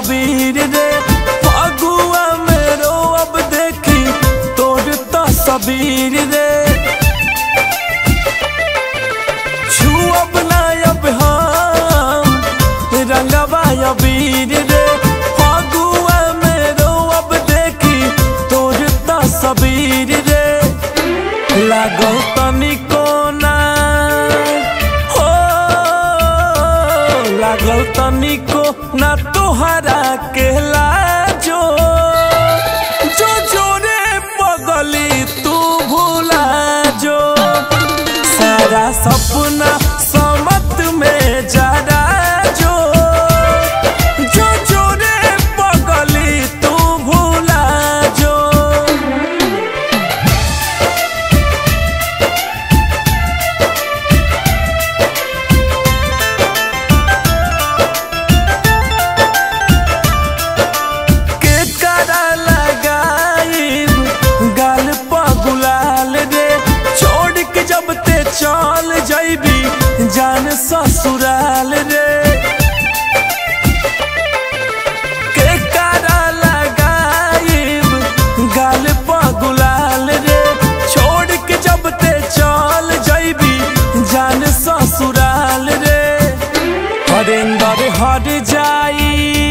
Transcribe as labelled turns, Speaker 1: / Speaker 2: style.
Speaker 1: सबीर रे फगुआ मेरो अब देखी तोर तस्वीर रे छुअब ना अब हम रंगवा अबीर रे फगुआ मेरो अब देखी तोर तस्वीर रे लागो तनिको ना हो लागो तनिको ना तोहरा के लाजो जो जोरे पगली तू भूला जो सारा सपना समत में जरा जो जो जोरे पगली तू भूला जो चल जैबी जान ससुराल रे के कारा लगाइब गाल पगुलाल रे छोड़ के जब ते चल जैबी जान ससुराल रे हरेंदर हर जाई